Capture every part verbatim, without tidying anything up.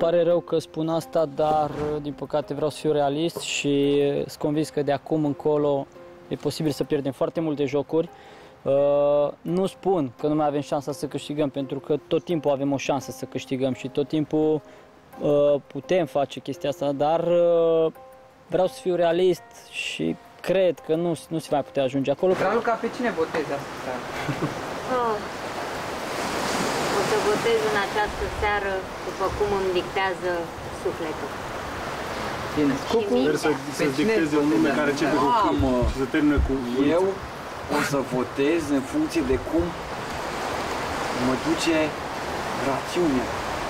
pare rău că spun asta, dar din păcate vreau să fiu realist și sunt convins că de acum încolo e posibil să pierdem foarte multe jocuri. Uh, nu spun că nu mai avem șansa să câștigăm, pentru că tot timpul avem o șansă să câștigăm și tot timpul uh, putem face chestia asta, dar uh, vreau să fiu realist și cred că nu, nu se va putea ajunge acolo. Raluca, pe cine votezi asta? Oh. O să votez în această seară după cum îmi dictează sufletul. Bine, Cucu, să, să-ți dicteze un nume care începe cu cum și să termine cu eu o să votez în funcție de cum mă duce rațiunea.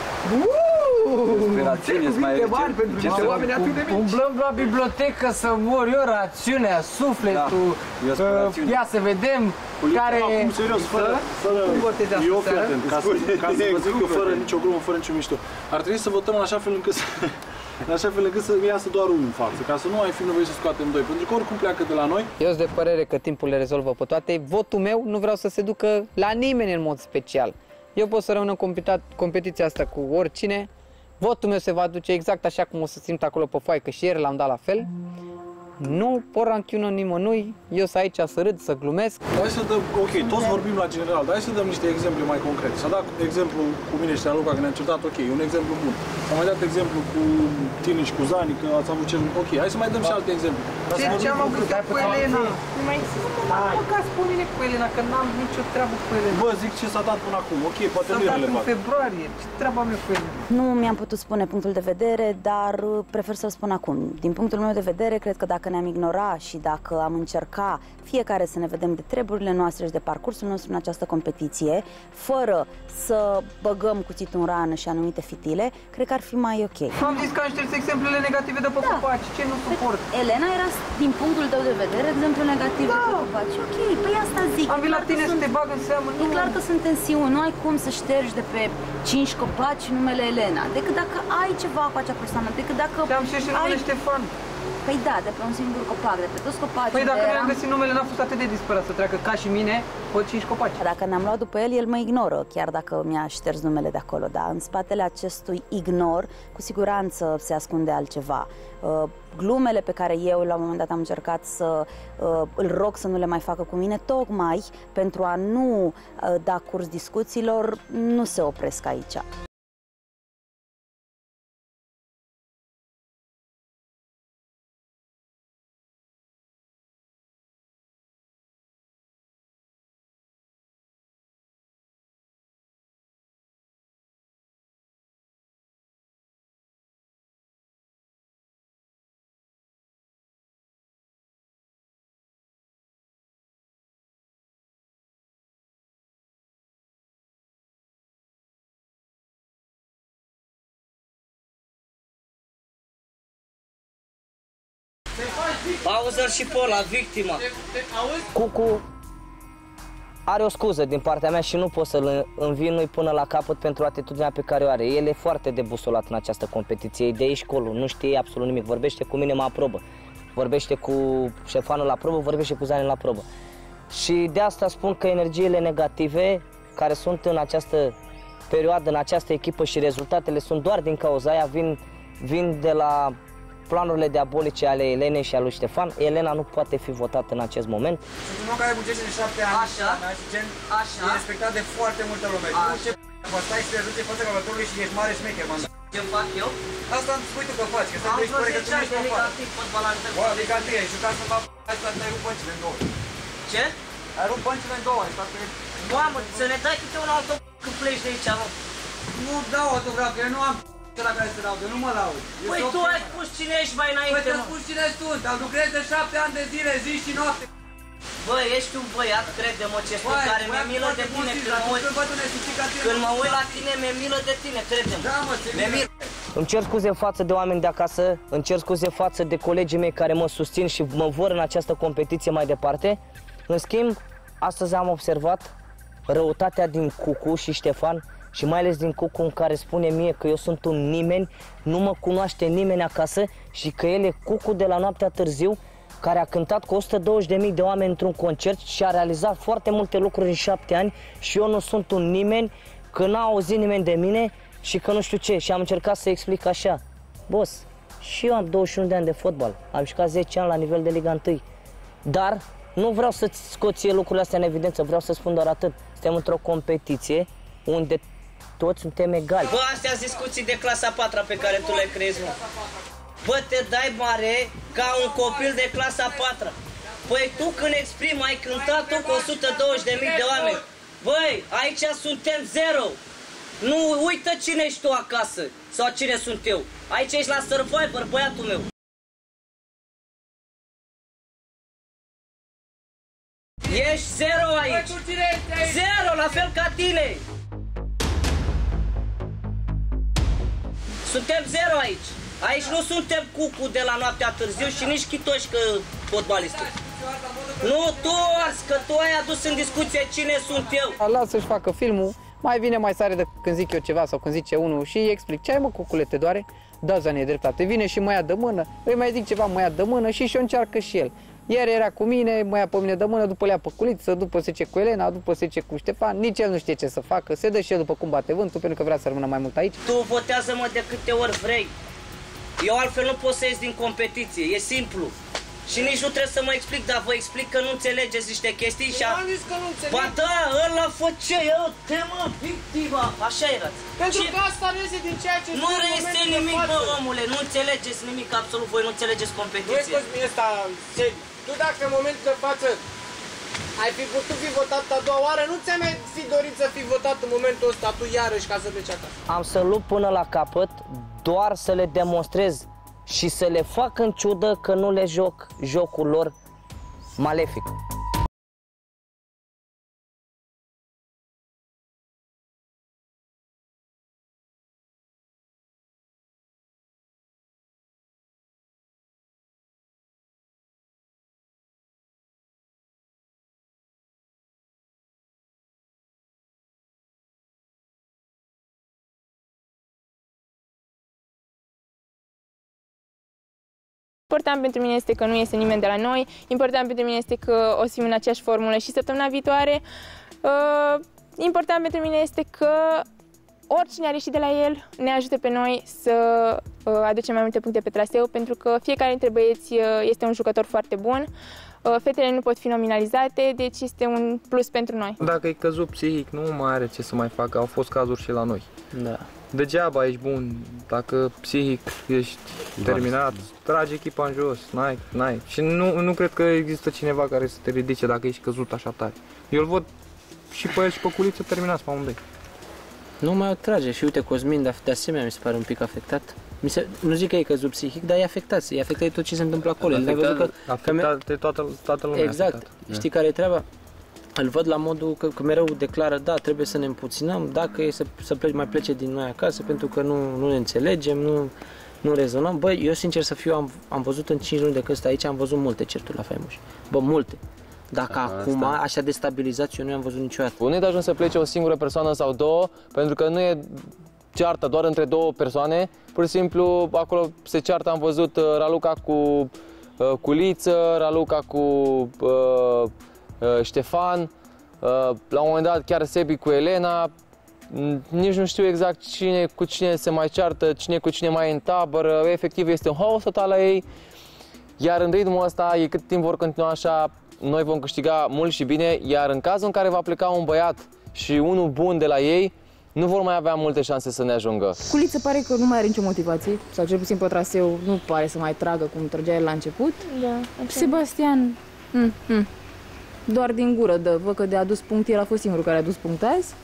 Rațiune, mai recent. Umblăm la bibliotecă să mor eu, rațiunea, sufletul. Da, ia să vedem care... Acum, serios, fără... fără eu, fii atent, ca să, ca să vă zic eu, fără nicio glumă, fără nicio mișto. Ar trebui să votăm în așa fel încât să... în așa fel încât să iasă doar unul în față, ca să nu mai fi nevoie să scoatem doi, pentru că oricum pleacă de la noi. Eu sunt de părere că timpul le rezolvă pe toate. Votul meu nu vreau să se ducă la nimeni în mod special. Eu pot să rămân în competiția asta cu oricine. Votul meu se va duce exact așa cum o să simt acolo pe foaie, că și ieri l-am dat la fel. Nu por ranchiună nimănui, eu sunt aici să râd, să glumesc. Hai să dăm, ok, toți vorbim la general, dar hai să dăm niște exemple mai concrete. S-a dat exemplu cu mine și Raluca, că ne-am certat, ok, un exemplu bun. S-a mai dat exemplu cu tine și cu Zani, că ați avut cel... Ok, hai să mai dăm și alte exemple. Ce, ce am avut cu Elena? Nu mai băgați pe mine cu Elena, că n-am nicio treabă cu Elena. Bă, zic ce s-a dat până acum, ok, poate nu e relevant. S-a dat în februarie, ce treaba mea cu Elena? Nu mi-am putut spune punctul de vedere, dar prefer să-l spun acum. Din punctul meu de vedere, cred că dacă ne-am ignorat și dacă am încercat fiecare să ne vedem de treburile noastre și de parcursul nostru în această competiție, fără să băgăm cuțitul în rană și anumite fitile, cred că ar fi mai ok. Am zis că am șters exemplele negative de pe da. Copaci, ce nu suport? Elena era, din punctul tău de vedere, exemplu negativ da. De pe copaci. Ok, păi asta zic. Am venit la tine să te bag în seamă. E clar că sunt tensiuni, nu ai cum să ștergi de pe cinci copaci numele Elena, decât dacă ai ceva cu acea persoană, decât dacă am șters numele Ștefan. Păi da, de pe un singur copac, de pe toți copacii. Păi dacă mi-am găsit numele, n-a fost atât de disperat să treacă ca și mine pe cinci copaci. Dacă ne-am luat după el, el mă ignoră, chiar dacă mi-a șters numele de acolo, da? În spatele acestui ignor, cu siguranță se ascunde altceva. Uh, glumele pe care eu, la un moment dat, am încercat să uh, îl rog să nu le mai facă cu mine, tocmai pentru a nu uh, da curs discuțiilor, nu se opresc aici. Pauză și pe ăla, victima. Cucu are o scuză din partea mea și nu pot să-l învinui până la capăt pentru atitudinea pe care o are. El e foarte debusolat în această competiție, e de aici colo, nu știe absolut nimic. Vorbește cu mine, mă aprobă. Vorbește cu Ștefanul la probă, vorbește cu Zani la probă. Și de asta spun că energiile negative care sunt în această perioadă, în această echipă și rezultatele sunt doar din cauza aia, vin, vin de la planurile diabolice ale Elenei și a lui Ștefan. Elena nu poate fi votată în acest moment. Sunt un om care muncește de șapte ani. Așa. Gen, așa. E respectat de foarte multă lume. Așa. Nu ce p***, stai și te ajute în fața calculatorului și ești mare șmecher, man. Ce fac eu? Asta îmi spui tu că faci, că stai și pare că tu nu ești afară. Bă, Liga trei, ai jucat să fac, ai stat, ai rupt băncile în două. Ce? Ai rupt băncile în două, ai stat pe... Mamă, să ne dai câte un autograf când pleci de aici, mă. Nu dau autograf, eu nu am la care se laudă, nu mă laud. Păi tu ai spus cine ești mai înainte, mă. Păi te spus cine sunt, dar lucrez de șapte ani de zile, zi și noapte. Bă, ești un băiat, crede-mă, ce spun, care mi-e milă de tine când mă uit. Când mă uit la tine, mi-e milă de tine, crede-mă. Da, mă, mi-e milă. Îmi cer scuze față de oameni de acasă, îmi cer scuze față de colegii mei care mă susțin și mă vor în această competiție mai departe. În schimb, astăzi am observat răutatea din Cucu și Ștefan, și mai ales din Cucu, în care spune mie că eu sunt un nimeni, nu mă cunoaște nimeni acasă și că el e Cucu de la Noaptea Târziu, care a cântat cu o sută douăzeci de mii de oameni într-un concert și a realizat foarte multe lucruri în șapte ani și eu nu sunt un nimeni, că n-a auzit nimeni de mine și că nu știu ce. Și am încercat să explic așa. Boss, și eu am douăzeci și unu de ani de fotbal. Am jucat zece ani la nivel de Liga unu. Dar nu vreau să-ți scot ție lucrurile astea în evidență, vreau să spun doar atât. Suntem într-o competiție unde toți suntem egali. Bă, astea sunt discuții de clasa a patra pe care tu le crezi, mă. Bă, te dai mare ca un copil de clasa a patra. Păi tu când exprimi, ai cântat tu cu o sută douăzeci de mii de oameni. Băi, aici suntem zero. Nu uită cine ești tu acasă sau cine sunt eu. Aici ești la Survivor, băiatul meu. Ești zero aici. Zero, la fel ca tine. Suntem zero aici. Aici nu suntem cucu de la noaptea târziu și nici chitoși că fotbalistul. Nu tu ars, că tu ai adus în discuție cine sunt eu. Lasă să-și facă filmul, mai vine mai sare de când zic eu ceva sau când zice unul și îi explic. Ce ai mă, cucule, te doare? Da, Zane, e dreptate. Vine și mă ia de mână, îi mai zic ceva, mă ia de mână și și-o încearcă și el. Ieri era cu mine, mă ia pe mine de mână, după le ia pe Culiță, după se ce cu Elena, după se ce cu Ștefan, nici el nu știe ce să facă, se dă și el după cum bate vântul, pentru că vrea să rămână mai mult aici. Tu votează-mă de câte ori vrei. Eu altfel nu pot să ies din competiție, e simplu. Și nici nu trebuie să mă explic, dar vă explic că nu înțelegeți niște chestii și... Eu am zis că nu înțeleg. Ba da, ăla fă ce, eu te mă, victima, așa erați. Pentru ce... că asta reiese din ceea ce... Nu reiese nimic, bă, omule, nu înțelegeți nimic, absolut, voi nu înțelegeți competiție. Nu e Cosmin ăsta, tu dacă în momentul de față ai fi putut fi votat a doua oară, nu ți-ai mai fi dorit să fi votat în momentul ăsta tu iarăși ca să pleci acasă? Am să lupt până la capăt, doar să le demonstrez și să le fac în ciudă că nu le joc jocul lor malefic. Important pentru mine este că nu este nimeni de la noi, important pentru mine este că o să fim în aceeași formulă și săptămâna viitoare. Uh, important pentru mine este că oricine ar ieși de la el ne ajută pe noi să uh, aducem mai multe puncte pe traseu, pentru că fiecare dintre băieți uh, este un jucător foarte bun. Uh, fetele nu pot fi nominalizate, deci este un plus pentru noi. Dacă e căzut psihic, nu mai are ce să mai facă, au fost cazuri și la noi. Da. Degeaba ești bun, dacă psihic ești terminat, tragi echipa în jos, n-ai, n-ai. Și nu, nu cred că există cineva care să te ridice dacă ești căzut așa tare. Eu îl văd și pe el și pe Culiță terminați pe amândoi. Nu mai o trage și uite, Cosmin de, de asemenea mi se pare un pic afectat. Mi se, nu zic că e căzut psihic, dar e afectat, e afectat tot ce se întâmplă acolo. Afectat, că, afectat că toată, toată lumea. Exact, afectat. Știi care e treaba? Îl văd la modul că, că mereu declară, da, trebuie să ne împuținăm, dacă e să, să plece, mai plece din noi acasă, pentru că nu, nu ne înțelegem, nu, nu rezonăm. Băi, eu sincer să fiu, am, am văzut în cinci luni de când stă aici, am văzut multe certuri la Faimuș. Bă, multe. Dacă A, acum, asta. așa destabilizat, eu nu am văzut niciodată. Nu e de ajuns să plece o singură persoană sau două, pentru că nu e ceartă doar între două persoane. Pur și simplu, acolo se ceartă, am văzut uh, Raluca cu uh, Culiță, Raluca cu uh, uh, Ștefan, uh, la un moment dat chiar Sebi cu Elena. Nici nu știu exact cine cu cine se mai ceartă, cine cu cine mai în tabără. Efectiv, este un haos total la ei. Iar în ritmul ăsta, e cât timp vor continua așa, noi vom câștiga mult și bine, iar în cazul în care va pleca un băiat și unul bun de la ei, nu vor mai avea multe șanse să ne ajungă. Culiță pare că nu mai are nicio motivație, sau cel puțin pe traseu nu pare să mai tragă cum trăgea el la început. Da, okay. Sebastian, mm, mm, doar din gură dă, văd că de adus punct, el a fost singurul care a adus punct azi.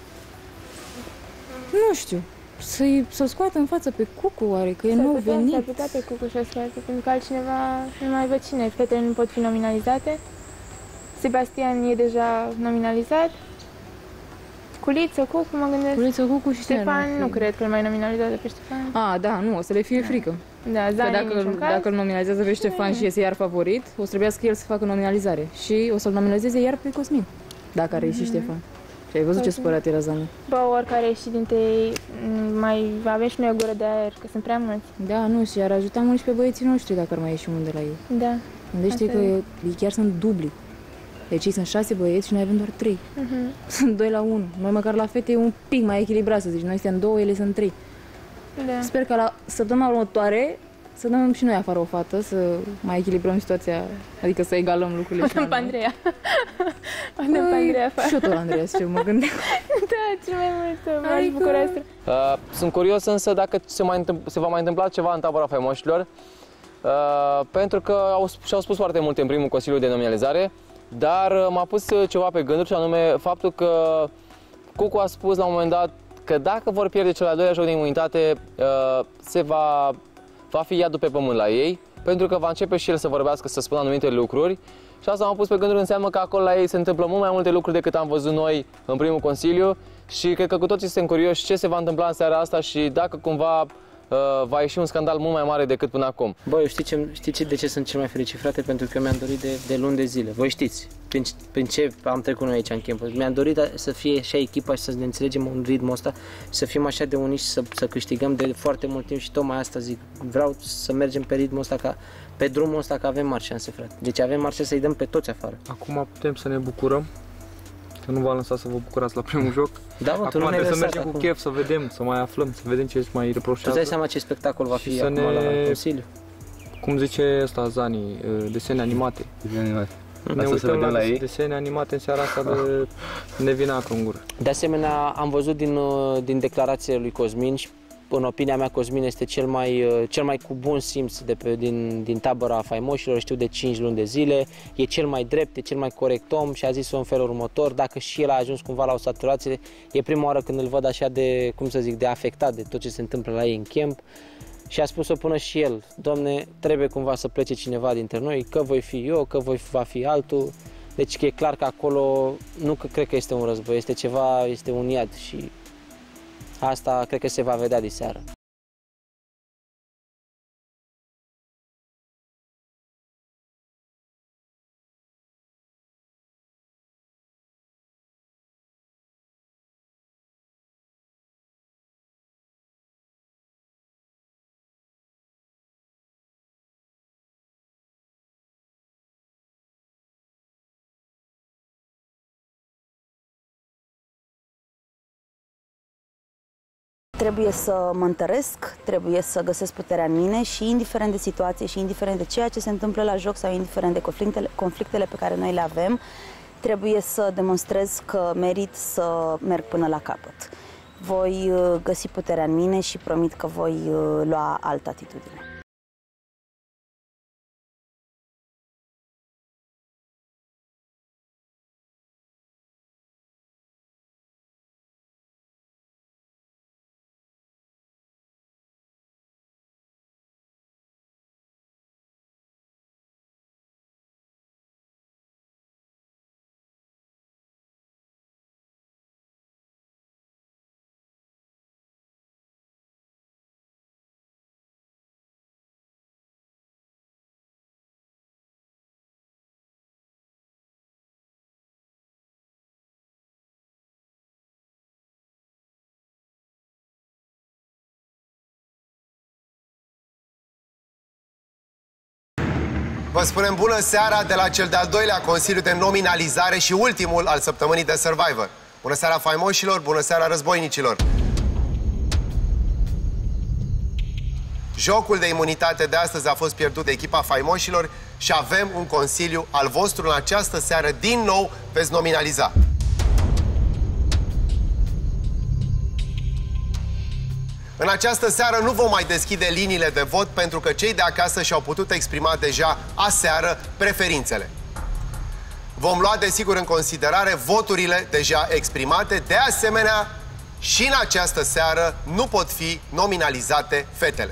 Nu știu, să-i să scoată în față pe Cucu, oare, că e nou venit. S-ar putea pe Cucu să scoată, pentru că altcineva nu mai văd cine. Fetele nu pot fi nominalizate. Sebastian e deja nominalizat. Culiță, Cucu, mă gândesc. Culiță, Cucu și Ștefan, nu cred că îl mai nominalizează pe Ștefan. A, da, nu, o să le fie frică. Da, Zani, dacă, dacă îl nominalizează pe Ștefan și iese iar favorit, o să trebuiască el să facă nominalizare. Și o să-l nominalizeze iar pe Cosmin, dacă are ieșit Ștefan. Și ai văzut ce supărat era Zani? Bă, oricare ieși dintre ei, mai avem și noi o gură de aer, că sunt prea mulți. Da, nu, și ar ajuta mult și pe băieții noștri dacă ar mai ieși unul de la ei. Da. Gândește că ei chiar sunt dubli. Deci ei sunt șase băieți și noi avem doar trei. Uh-huh. Sunt doi la unu. Noi măcar la fete e un pic mai echilibrat, să zici. Noi suntem două, ele sunt trei. Da. Sper că la săptămâna următoare să dăm și noi afară o fată, să mai echilibrăm situația, adică să egalăm lucrurile. O dăm pe Andreea. O dăm pe Andreea afară. Și eu tot la Andreea, ce mă gândesc. Da, cel mai mult m-aș bucura asta. Uh, sunt curios însă dacă se, mai se va mai întâmpla ceva în tabăra faimoșilor, uh, pentru că au, și-au spus foarte multe în primul Consiliu de Nominalizare, dar uh, m-a pus ceva pe gânduri, și anume faptul că Cucu a spus la un moment dat că dacă vor pierde cel al doilea joc de imunitate, uh, se va, va fi iadul pe pământ la ei, pentru că va începe și el să vorbească, să spună anumite lucruri. Și asta m-a pus pe gânduri, înseamnă că acolo la ei se întâmplă mult mai multe lucruri decât am văzut noi în primul Consiliu și cred că cu toții suntem curioși ce se va întâmpla în seara asta și dacă cumva uh, va ieși un scandal mult mai mare decât până acum. Băi, știi, ce, știi de ce sunt cel mai fericit, frate? Pentru că eu mi-am dorit de, de luni de zile. Voi știți prin, prin ce am trecut noi aici în campus. Mi-am dorit să fie așa echipa și să ne înțelegem în ritmul ăsta și să fim așa de uniți și să, să câștigăm de foarte mult timp și tocmai asta zic. Vreau să mergem pe ritmul ăsta, ca, pe drumul ăsta, că avem mari șanse, frate. Deci avem mari șanse să-i dăm pe toți afară. Acum putem să ne bucurăm. Că nu v-am lăsat să vă bucurați la primul joc. Da, mă, acum tu nu trebuie să mergem acum. cu chef, să vedem, să mai aflăm, să vedem ce îți mai reproșează. Tu dai seama ce spectacol va fi acum ne... la Consiliu? Cum zice ăsta Zani, desene animate. Desene animate. Ne Asta uităm la, la ei? desene animate în seara asta de ne vine apă în gură. De asemenea, am văzut din, din declarațiile lui Cosmin și în opinia mea, Cosmin este cel mai, cel mai cu bun simț de pe, din, din tabăra faimoșilor, știu de cinci luni de zile, e cel mai drept, e cel mai corect om și a zis-o în felul următor, dacă și el a ajuns cumva la o saturație, e prima oară când îl văd așa de, cum să zic, de afectat de tot ce se întâmplă la ei în camp și a spus-o până și el, Doamne, trebuie cumva să plece cineva dintre noi, că voi fi eu, că voi va fi altul, deci e clar că acolo nu că cred că este un război, este ceva, este un iad și asta cred că se va vedea diseară. Trebuie să mă întăresc, trebuie să găsesc puterea în mine și indiferent de situație și indiferent de ceea ce se întâmplă la joc sau indiferent de conflictele, conflictele pe care noi le avem, trebuie să demonstrez că merit să merg până la capăt. Voi găsi puterea în mine și promit că voi lua altă atitudine. Vă spunem bună seara de la cel de-al doilea Consiliu de Nominalizare și ultimul al săptămânii de Survivor. Bună seara faimoșilor, bună seara războinicilor! Jocul de imunitate de astăzi a fost pierdut de echipa faimoșilor și avem un Consiliu al vostru în această seară. Din nou veți nominaliza. În această seară nu vom mai deschide liniile de vot pentru că cei de acasă și-au putut exprima deja aseară preferințele. Vom lua desigur în considerare voturile deja exprimate. De asemenea, și în această seară nu pot fi nominalizate fetele.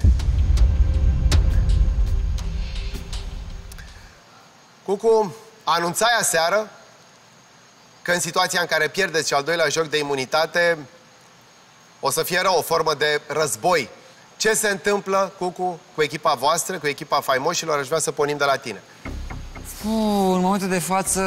Cucu, anunțai aseară că în situația în care pierdeți al doilea joc de imunitate o să fie rău, o formă de război. Ce se întâmplă, Cucu, cu echipa voastră, cu echipa faimoșilor? Aș vrea să pornim de la tine. Puh, în momentul de față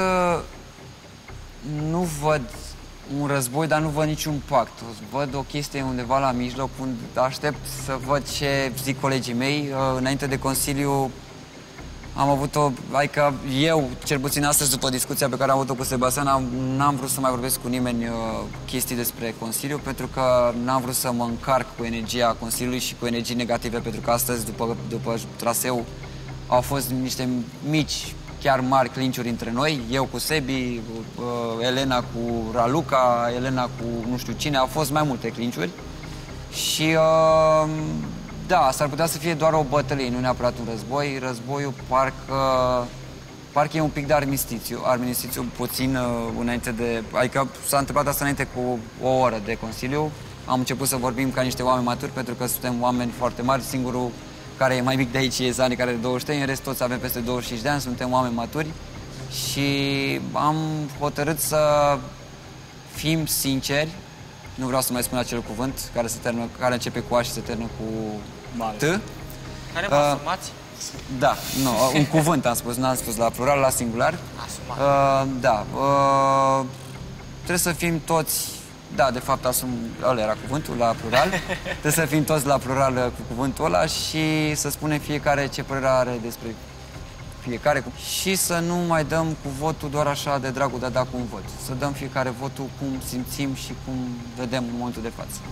nu văd un război, dar nu văd niciun pact. Văd o chestie undeva la mijloc, unde aștept să văd ce zic colegii mei. Înainte de Consiliu Am avut o, adică eu, cel puțin astăzi, după discuția pe care am avut-o cu Sebastian, n-am vrut să mai vorbesc cu nimeni uh, chestii despre Consiliu, pentru că n-am vrut să mă încarc cu energia Consiliului și cu energii negative, pentru că astăzi, după, după traseu, au fost niște mici, chiar mari clinciuri între noi, eu cu Sebi, uh, Elena cu Raluca, Elena cu nu știu cine, au fost mai multe clinciuri și... Uh, Da, s-ar putea să fie doar o bătălie, nu neapărat un război. Războiul parcă, parcă e un pic de armistițiu, armistițiu puțin uh, înainte de... Adică s-a întâmplat asta înainte cu o oră de Consiliu. Am început să vorbim ca niște oameni maturi, pentru că suntem oameni foarte mari. Singurul care e mai mic de aici e Zani, care are douăzeci și trei, în rest toți avem peste douăzeci și cinci de ani, suntem oameni maturi. Și am hotărât să fim sinceri. Nu vreau să mai spun acel cuvânt care, se termină, care începe cu A și se termină cu T. Care mă asumați? Da, nu, un cuvânt am spus, n-am spus la plural, la singular. Asumat. Uh, da, uh, trebuie să fim toți, da, de fapt asum, ăla era cuvântul, la plural. Trebuie să fim toți la plural cu cuvântul ăla și să spunem fiecare ce părere are despre fiecare și să nu mai dăm cu votul doar așa de dragul de a da cu un vot. Să dăm fiecare votul cum simțim și cum vedem în momentul de față.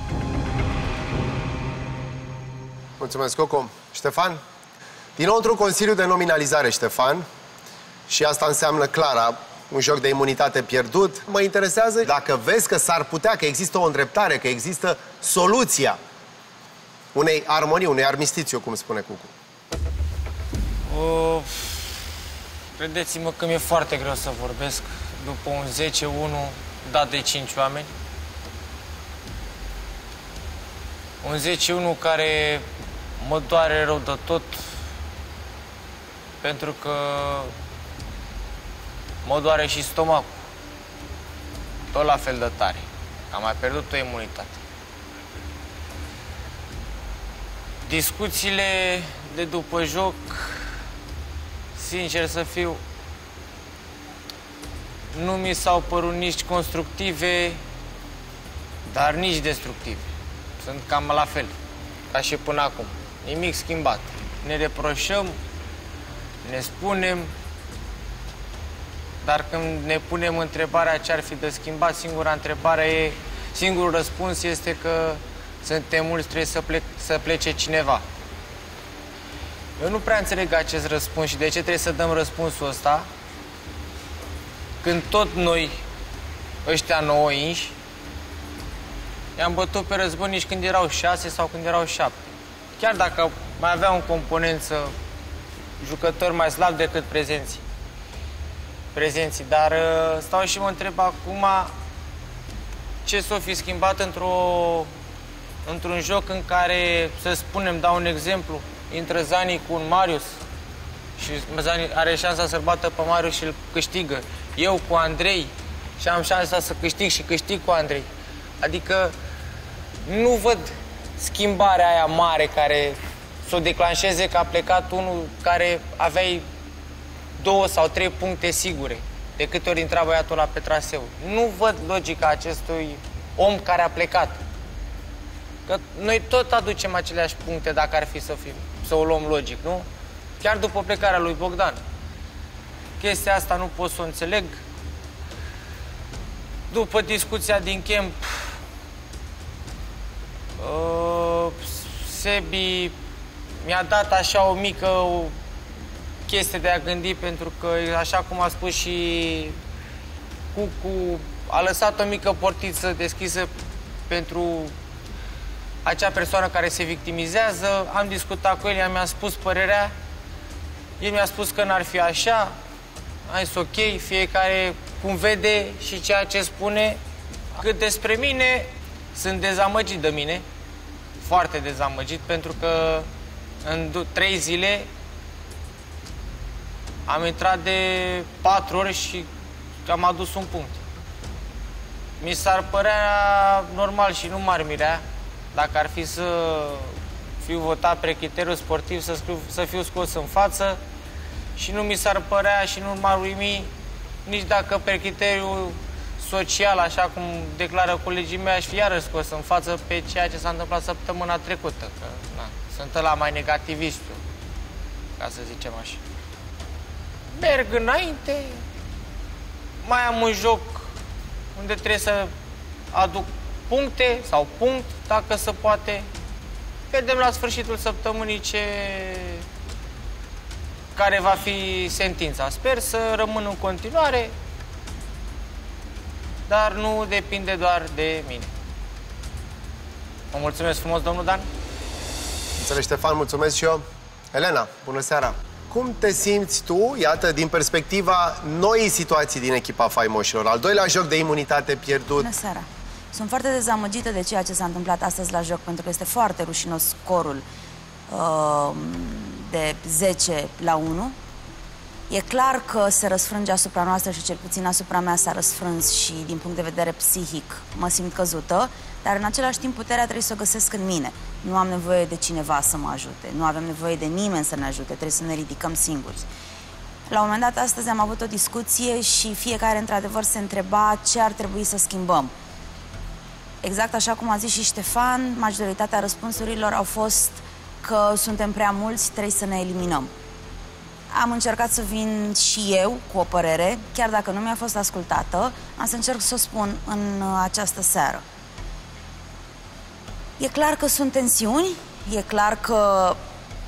Mulțumesc, Coco. Ștefan? Din nou într-un Consiliu de nominalizare, Ștefan, și asta înseamnă clar un joc de imunitate pierdut. Mă interesează dacă vezi că s-ar putea, că există o îndreptare, că există soluția unei armonii, unei armistițiu, cum spune Cucu. Uh, credeți-mă că mi-e foarte greu să vorbesc după un zece unu dat de cinci oameni. Un zece unu care mă doare rău de tot, pentru că mă doare și stomacul. Tot la fel de tare. Am mai pierdut o imunitate. Discuțiile de după joc, sincer să fiu, nu mi s-au părut nici constructive, dar nici destructive. Sunt cam la fel, ca și până acum. Nimic schimbat. Ne reproșăm, ne spunem, dar când ne punem întrebarea ce ar fi de schimbat, singura întrebare e, singurul răspuns este că suntem mulți, trebuie să, plec, să plece cineva. Eu nu prea înțeleg acest răspuns și de ce trebuie să dăm răspunsul ăsta când tot noi, ăștia nouă inși, i-am bătut pe războinici când erau șase sau când erau șapte. Chiar dacă mai avea în componență jucători mai slabi decât prezenții. prezenții. Dar stau și mă întreb acum ce s-o fi schimbat într-o, într-un joc în care, să spunem, dau un exemplu, intră Zani cu un Marius și Zani are șansa să-l bată pe Marius și îl câștigă. Eu cu Andrei și am șansa să câștig și câștig cu Andrei. Adică nu văd schimbarea aia mare care să o declanșeze că a plecat unul care aveai două sau trei puncte sigure de câte ori intra băiatul ăla pe traseu. Nu văd logica acestui om care a plecat. Că noi tot aducem aceleași puncte dacă ar fi să, fim, să o luăm logic, nu? Chiar după plecarea lui Bogdan. Chestia asta nu pot să o înțeleg. După discuția din camp, uh, Sebi mi-a dat așa o mică o chestie de a gândi, pentru că, așa cum a spus și Cucu, a lăsat o mică portiță deschisă pentru acea persoană care se victimizează. Am discutat cu el, mi-a spus părerea, el mi-a spus că n-ar fi așa, a zis ok, fiecare cum vede și ceea ce spune. Cât despre mine, sunt dezamăgit de mine, foarte dezamăgit, pentru că în trei zile am intrat de patru ori și am adus un punct. Mi s-ar părea normal și nu m-ar mirea dacă ar fi să fiu votat pe criteriul sportiv, să, scriu, să fiu scos în față, și nu mi s-ar părea și nu m-ar uimi nici dacă pe criteriul social, așa cum declară colegii mei, aș fi iarăși scos în față pe ceea ce s-a întâmplat săptămâna trecută. Că, na, sunt ăla mai negativist, ca să zicem așa. merg înainte, mai am un joc unde trebuie să aduc puncte sau punct, dacă se poate. Vedem la sfârșitul săptămânii ce... care va fi sentința. Sper să rămân în continuare, dar nu depinde doar de mine. Vă mulțumesc frumos, domnul Dan. Înțeleg, Ștefan, mulțumesc și eu. Elena, bună seara. Cum te simți tu, iată, din perspectiva noii situații din echipa faimoșilor? Al doilea joc de imunitate pierdut. Bună seara. Sunt foarte dezamăgită de ceea ce s-a întâmplat astăzi la joc, pentru că este foarte rușinos scorul uh, de zece la unu. E clar că se răsfrânge asupra noastră și cel puțin asupra mea s-a răsfrâns și din punct de vedere psihic mă simt căzută, dar în același timp puterea trebuie să o găsesc în mine. Nu am nevoie de cineva să mă ajute, nu avem nevoie de nimeni să ne ajute, trebuie să ne ridicăm singuri. La un moment dat, astăzi am avut o discuție și fiecare, într-adevăr, se întreba ce ar trebui să schimbăm. Exact așa cum a zis și Ștefan, majoritatea răspunsurilor au fost că suntem prea mulți, trebuie să ne eliminăm. Am încercat să vin și eu cu o părere, chiar dacă nu mi-a fost ascultată, am să încerc să o spun în această seară. E clar că sunt tensiuni, e clar că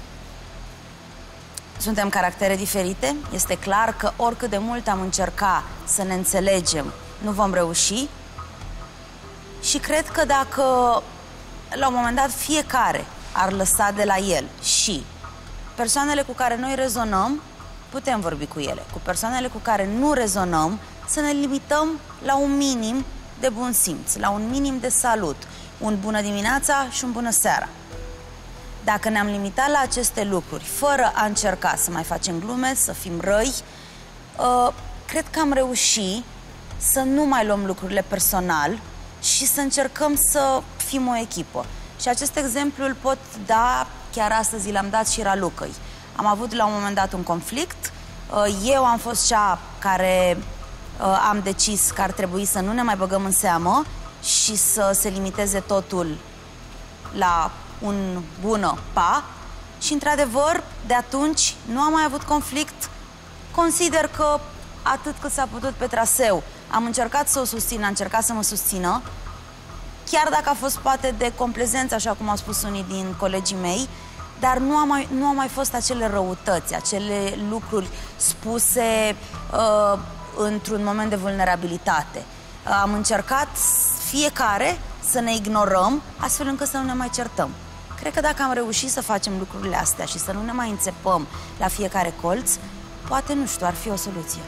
suntem caractere diferite, este clar că oricât de mult am încercat să ne înțelegem, nu vom reuși. Și cred că dacă la un moment dat fiecare ar lăsa de la el și persoanele cu care noi rezonăm, putem vorbi cu ele. Cu persoanele cu care nu rezonăm, să ne limităm la un minim de bun simț, la un minim de salut, un bună dimineața și un bună seara. Dacă ne-am limitat la aceste lucruri, fără a încerca să mai facem glume, să fim răi, uh, cred că am reușit să nu mai luăm lucrurile personal și să încercăm să fim o echipă. Și acest exemplu îl pot da, chiar astăzi l-am dat și Ralucăi. Am avut la un moment dat un conflict, eu am fost cea care am decis că ar trebui să nu ne mai băgăm în seamă și să se limiteze totul la un bună pa. Și într-adevăr, de atunci nu am mai avut conflict. Consider că atât cât s-a putut pe traseu am încercat să o susțin, am încercat să mă susțină, chiar dacă a fost poate de complezență, așa cum au spus unii din colegii mei, dar nu a mai, nu au mai fost acele răutăți, acele lucruri spuse uh, într-un moment de vulnerabilitate. Uh, am încercat fiecare să ne ignorăm, astfel încât să nu ne mai certăm. Cred că dacă am reușit să facem lucrurile astea și să nu ne mai înțepăm la fiecare colț, poate, nu știu, ar fi o soluție.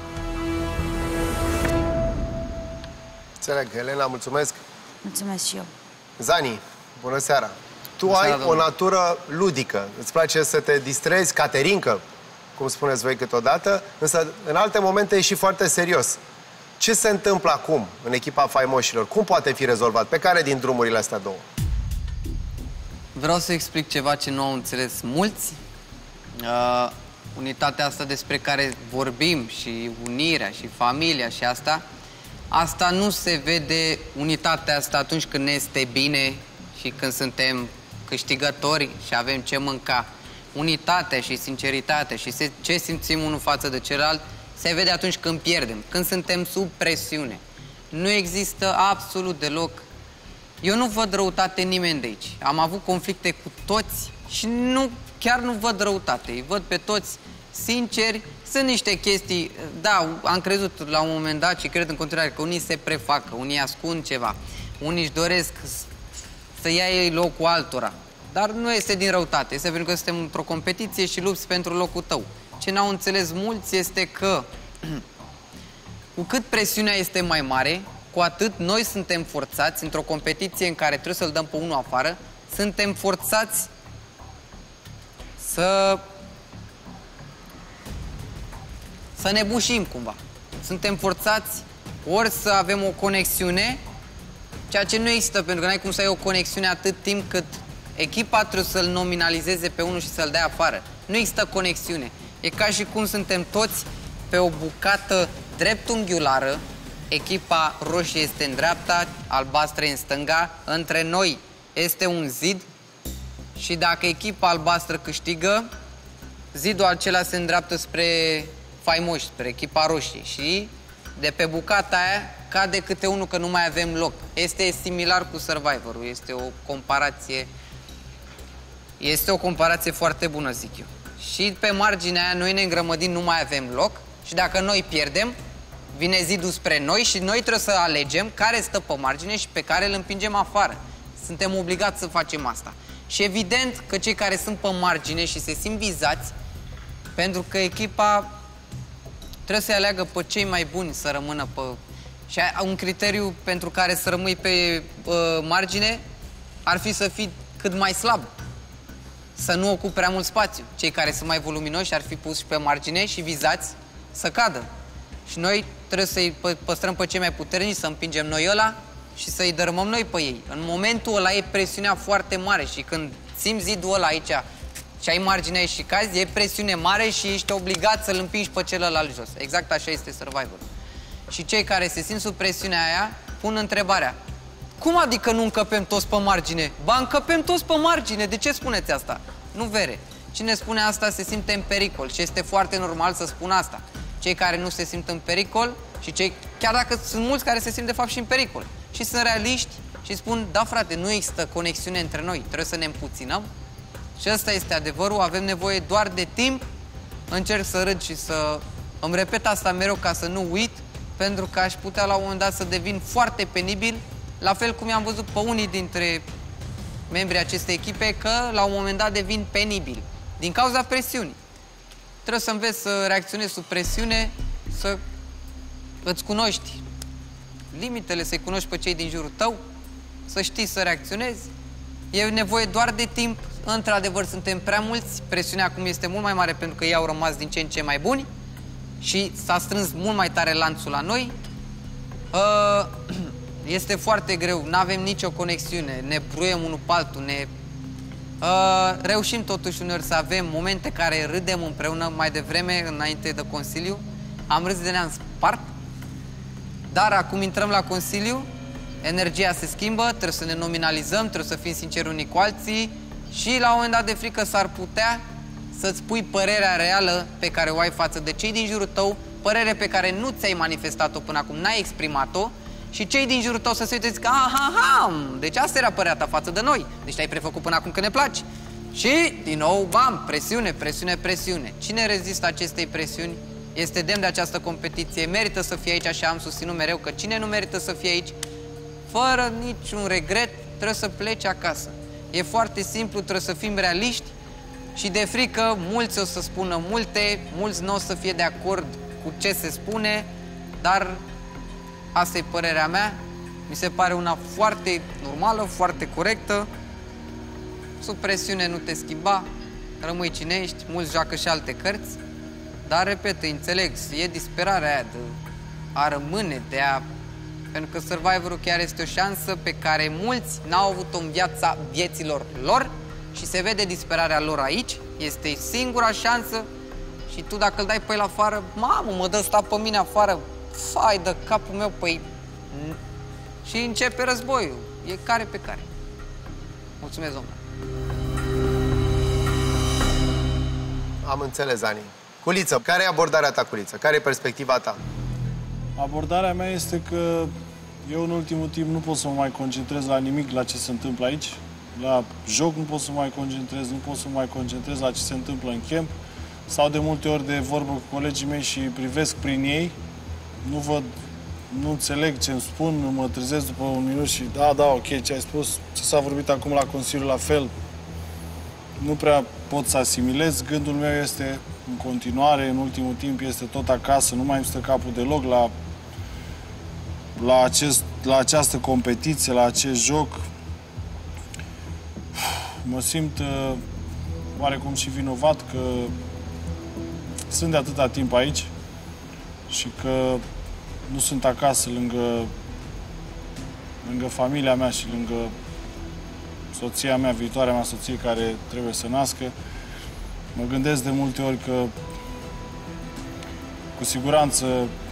Înțeleg. Elena, mulțumesc. Mulțumesc și eu. Zani, bună seara. Tu bună ai seara, o natură ludică. Îți place să te distrezi, caterincă, cum spuneți voi câteodată, însă în alte momente e și foarte serios. Ce se întâmplă acum în echipa faimoșilor? Cum poate fi rezolvat? Pe care din drumurile astea două? Vreau să explic ceva ce nu au înțeles mulți. Uh, unitatea asta despre care vorbim și unirea și familia și asta, asta nu se vede, unitatea asta, atunci când ne este bine și când suntem câștigători și avem ce mânca. Unitatea și sinceritatea și se, ce simțim unul față de celălalt se vede atunci când pierdem, când suntem sub presiune. Nu există absolut deloc. Eu nu văd răutate în nimeni de aici. Am avut conflicte cu toți și nu, chiar nu văd răutate. Îi văd pe toți sinceri. Sunt niște chestii, da, am crezut la un moment dat și cred în continuare că unii se prefacă, unii ascund ceva, unii își doresc să ia ei locul altora. Dar nu este din răutate, este pentru că suntem într-o competiție și lupți pentru locul tău. Ce n-au înțeles mulți este că cu cât presiunea este mai mare, cu atât noi suntem forțați într-o competiție în care trebuie să-l dăm pe unul afară, suntem forțați să să ne bușim cumva. Suntem forțați ori să avem o conexiune, ceea ce nu există, pentru că n-ai cum să ai o conexiune atât timp cât echipa trebuie să-l nominalizeze pe unul și să-l dea afară. Nu există conexiune. E ca și cum suntem toți pe o bucată dreptunghiulară, echipa roșie este în dreapta, albastră în stânga, între noi este un zid și dacă echipa albastră câștigă, zidul acela se îndreaptă spre faimoși, spre echipa roșie și de pe bucata aia cade câte unul că nu mai avem loc. Este similar cu Survivor-ul, este o comparație, este o comparație foarte bună, zic eu. Și pe marginea aia noi ne îngrămădim, nu mai avem loc și dacă noi pierdem, vine zidul spre noi și noi trebuie să alegem care stă pe margine și pe care îl împingem afară. Suntem obligați să facem asta. Și evident că cei care sunt pe margine și se simt vizați, pentru că echipa trebuie să aleagă pe cei mai buni să rămână pe... Și un criteriu pentru care să rămâi pe uh, margine ar fi să fii cât mai slab. Să nu ocupi prea mult spațiu. Cei care sunt mai voluminoși ar fi puși pe margine și vizați să cadă. Și noi trebuie să-i păstrăm pe cei mai puternici, să împingem noi ăla și să-i dărâmăm noi pe ei. În momentul ăla e presiunea foarte mare și când simți zidul ăla aici și ai marginea și cazi, e presiune mare și ești obligat să-l împingi pe celălalt jos. Exact așa este Survivor. Și cei care se simt sub presiunea aia pun întrebarea: cum adică nu încăpem toți pe margine? Ba, încăpem toți pe margine, de ce spuneți asta? Nu vere. Cine spune asta se simte în pericol și este foarte normal să spună asta. Cei care nu se simt în pericol și cei, chiar dacă sunt mulți care se simt de fapt și în pericol și sunt realiști și spun: da frate, nu există conexiune între noi, trebuie să ne împuținăm. Și ăsta este adevărul, avem nevoie doar de timp. Încerc să râd și să îmi repet asta mereu ca să nu uit, pentru că aș putea la un moment dat să devin foarte penibil, la fel cum i-am văzut pe unii dintre membrii acestei echipe că la un moment dat devin penibil din cauza presiunii. Trebuie să înveți să reacționezi sub presiune, să îți cunoști limitele, să-i cunoști pe cei din jurul tău, să știi să reacționezi. E nevoie doar de timp. Într-adevăr, suntem prea mulți, presiunea acum este mult mai mare pentru că ei au rămas din ce în ce mai buni și s-a strâns mult mai tare lanțul la noi. Este foarte greu, nu avem nicio conexiune, ne bruiem unul pe altul, ne... Reușim totuși uneori să avem momente care râdem împreună. Mai devreme, înainte de Consiliu, am râs de ne-am spart, dar acum intrăm la Consiliu, energia se schimbă, trebuie să ne nominalizăm, trebuie să fim sinceri unii cu alții și la un moment dat de frică s-ar putea să-ți pui părerea reală pe care o ai față de cei din jurul tău, părere pe care nu ți-ai manifestat-o până acum, n-ai exprimat-o și cei din jurul tău să se uite și zic: aha, aha, deci asta era părerea ta față de noi, deci te-ai prefăcut până acum că ne placi. Și, din nou, bam, presiune, presiune, presiune. Cine rezistă acestei presiuni este demn de această competiție, merită să fie aici, așa am susținut mereu că cine nu merită să fie aici, fără niciun regret, trebuie să plece acasă. E foarte simplu, trebuie să fim realiști și de frică mulți o să spună multe, mulți nu o să fie de acord cu ce se spune, dar asta e părerea mea, mi se pare una foarte normală, foarte corectă. Sub presiune nu te schimba, rămâi cine ești, mulți joacă și alte cărți, dar, repet, înțeleg, e disperarea aia de a rămâne, de a... Pentru că Survivor-ul chiar este o șansă pe care mulți n-au avut-o în viața vieților lor și se vede disperarea lor aici, este singura șansă și tu dacă îl dai pe el afară, mamă, mă dă sta pe mine afară, fai de capul meu, păi... Și începe războiul, e care pe care. Mulțumesc, domnule. Am înțeles, Ani. Culiță, care e abordarea ta, Culiță? Care e perspectiva ta? Abordarea mea este că eu în ultimul timp nu pot să mă mai concentrez la nimic la ce se întâmplă aici. La joc nu pot să mă mai concentrez, nu pot să mă mai concentrez la ce se întâmplă în camp. Stau de multe ori de vorbă cu colegii mei și privesc prin ei. Nu văd, nu înțeleg ce îmi spun, mă trezesc după un minut și da, da, ok, ce ai spus, ce s-a vorbit acum la Consiliu, la fel. Nu prea pot să asimilez. Gândul meu este în continuare, în ultimul timp, este tot acasă, nu mai îmi stă capul deloc la, la, acest, la această competiție, la acest joc. Mă simt uh, oarecum și vinovat că sunt de atâta timp aici și că nu sunt acasă lângă, lângă familia mea și lângă soția mea, viitoarea mea soție care trebuie să nască. Mă gândesc de multe ori că cu siguranță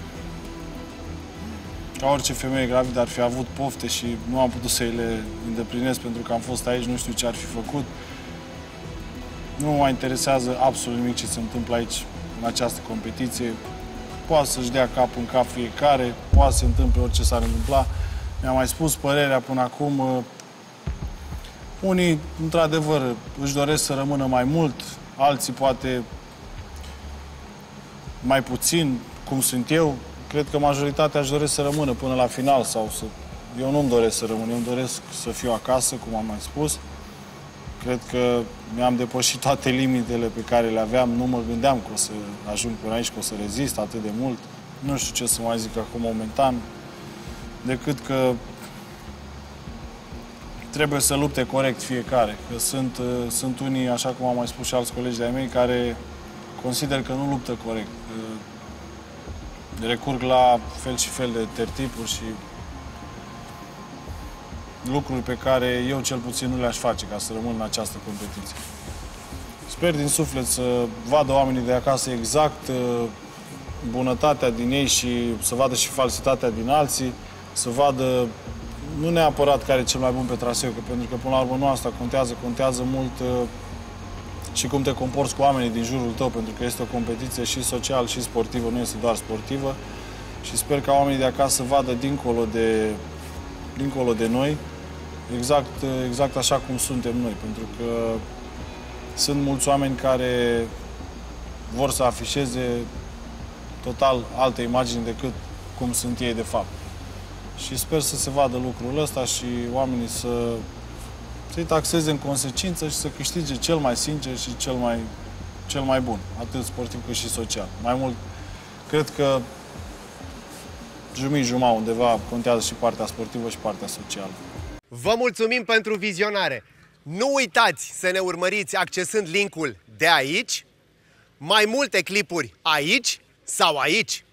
ca orice femeie gravidă ar fi avut pofte și nu am putut să le îndeplinesc pentru că am fost aici, nu știu ce ar fi făcut. Nu mă mai interesează absolut nimic ce se întâmplă aici în această competiție. Poate să-și dea capul în cap fiecare, poate să se întâmple orice s-ar întâmpla. Mi-am mai spus părerea până acum. Unii, într-adevăr, își doresc să rămână mai mult, alții poate mai puțin, cum sunt eu. Cred că majoritatea își doresc să rămână până la final sau să... Eu nu-mi doresc să rămân, eu îmi doresc să fiu acasă, cum am mai spus. Cred că mi-am depășit toate limitele pe care le aveam. Nu mă gândeam că o să ajung până aici, că o să rezist atât de mult. Nu știu ce să mai zic acum momentan, decât că trebuie să lupte corect fiecare. Că sunt, sunt unii, așa cum am mai spus și alți colegi de-ai mei, care consider că nu luptă corect. Recurg la fel și fel de tertipuri și lucruri pe care eu cel puțin nu le-aș face ca să rămân în această competiție. Sper din suflet să vadă oamenii de acasă exact bunătatea din ei și să vadă și falsitatea din alții, să vadă nu neapărat care e cel mai bun pe traseu, că pentru că până la urmă nu asta contează, contează mult și cum te comporți cu oamenii din jurul tău, pentru că este o competiție și social și sportivă, nu este doar sportivă. Și sper ca oamenii de acasă să vadă dincolo de, dincolo de noi, exact, exact așa cum suntem noi, pentru că sunt mulți oameni care vor să afișeze total alte imagini decât cum sunt ei de fapt. Și sper să se vadă lucrul ăsta și oamenii să să-i taxeze în consecință și să câștige cel mai sincer și cel mai, cel mai bun, atât sportiv cât și social. Mai mult, cred că jumii-juma undeva contează și partea sportivă și partea socială. Vă mulțumim pentru vizionare! Nu uitați să ne urmăriți accesând linkul de aici, mai multe clipuri aici sau aici.